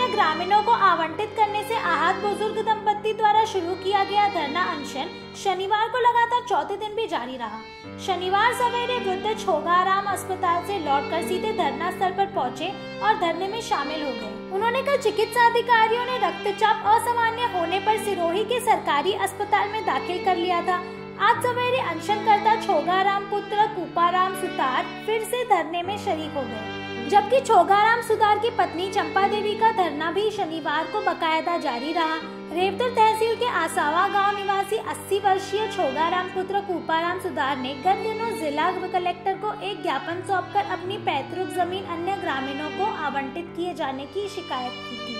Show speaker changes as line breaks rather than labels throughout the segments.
में ग्रामीणों को आवंटित करने से आहत बुजुर्ग दंपत्ति द्वारा शुरू किया गया धरना अनशन शनिवार को लगातार चौथे दिन भी जारी रहा। शनिवार सवेरे वृद्ध छोगाराम अस्पताल से लौटकर सीधे धरना स्थल पर पहुंचे और धरने में शामिल हो गए। उन्होंने कल चिकित्सा अधिकारियों ने रक्तचाप असामान्य होने पर सिरोही के सरकारी अस्पताल में दाखिल कर लिया था। आज सवेरे अनशनकर्ता छोगाराम पुत्र कुपाराम सुतार फिर से धरने में शरीक हो गए, जबकि छोगाराम सुतार की पत्नी चंपा देवी का धरना भी शनिवार को बकायदा जारी रहा। रेवतर तहसील के आसावा गांव निवासी 80 वर्षीय छोगाराम पुत्र कुपाराम सुतार ने गत दिनों जिला कलेक्टर को एक ज्ञापन सौंपकर अपनी पैतृक जमीन अन्य ग्रामीणों को आवंटित किए जाने की शिकायत की थी।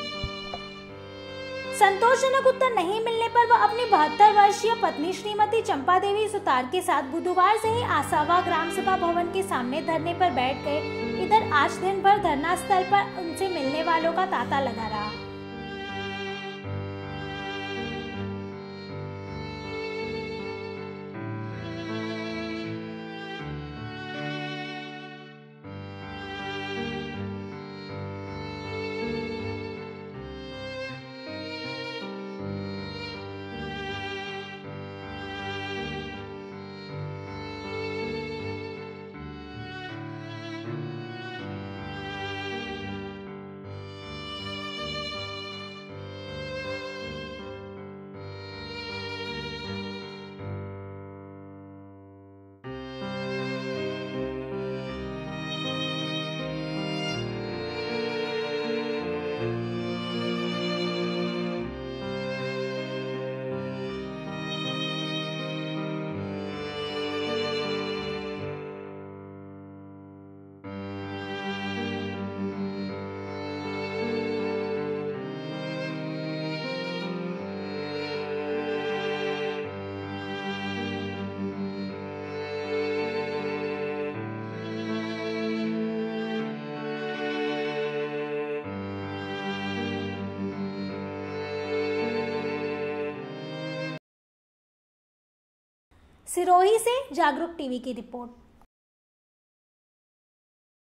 संतोषजनक उत्तर नहीं मिलने पर वह अपनी 72 वर्षीय पत्नी श्रीमती चंपा देवी सुतार के साथ बुधवार से ही आसावा ग्राम सभा भवन के सामने धरने पर बैठ गए। इधर आज दिन भर धरना स्थल पर उनसे मिलने वालों का तांता लगा रहा। सिरोही से जागरूक टीवी की रिपोर्ट।